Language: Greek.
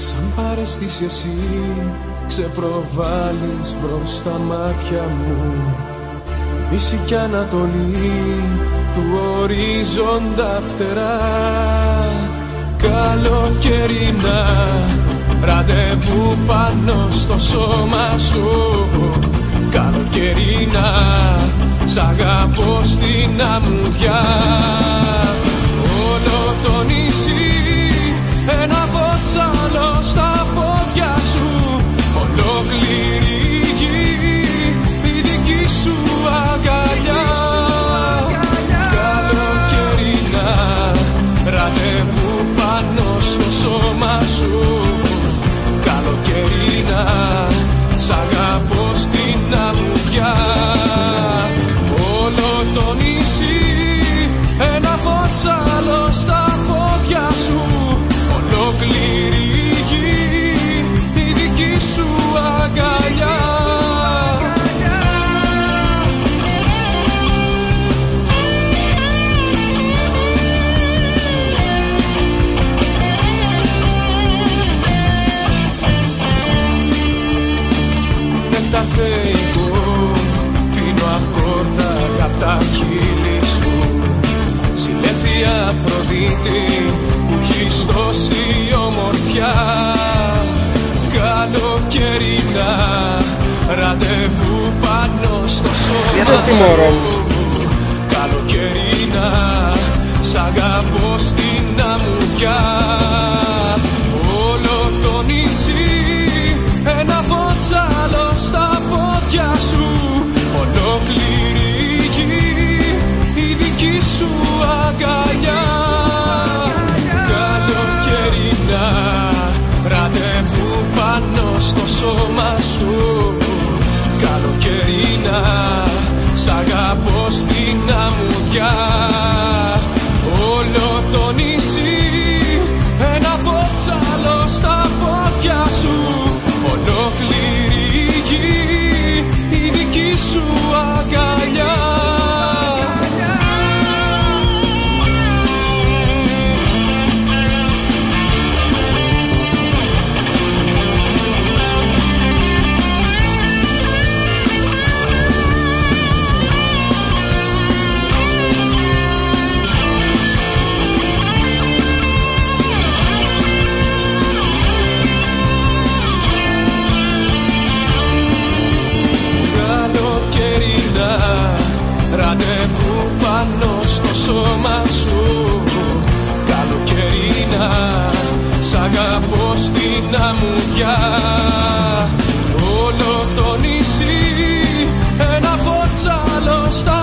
Σαν παρέστηση εσύ ξεπροβάλλεις μπρος στα μάτια μου, Δύση κι Ανατολή του ορίζοντα φτερά. Καλοκαιρινά ραντεβού πάνω στο σώμα σου, καλοκαιρινά σ' αγαπώ στην αμμουδιά. Όλο το νησί ένα βότσαλο στα πόδια σου, ολόκληρη γη η δική σου αγκαλιά. Καλοκαιρινά ραντεβού πάνω στο σώμα σου, καλοκαιρινά σ' αγαπώ στην αμμουδιά. Όλο το νησί ένα βότσαλο στα πόδια σου, ολόκληρη γη η δική σου αγκαλιά. Νέκταρ θεϊκό πίνω αχόρτα απ' τα χείλη σου, συλλέφθη Αφροδίτη που έχεις τόση ομορφιά. Καλοκαιρινά ραντεβού πάνω στο σώμα σου, καλοκαιρινά σ' αγαπώ στην αμμουδιά. Όλο το νησί ένα βότσαλο στα πόδια σου, ολόκληρη γη η δική σου αγκαλιά. Καλοκαιρινά ραντεβού πάνω στο σώμα σου, καλοκαιρινά σ' αγαπώ στην αμμουδιά. Όλο το νησί ένα βότσαλο στα πόδια σου, ολόκληρη γη η δική σου αγκαλιά. Ραντεβού πάνω στο σώμα σου, καλοκαιρινά σ' αγαπώ στην αμμουδιά. Όλο το νησί ένα βότσαλο στα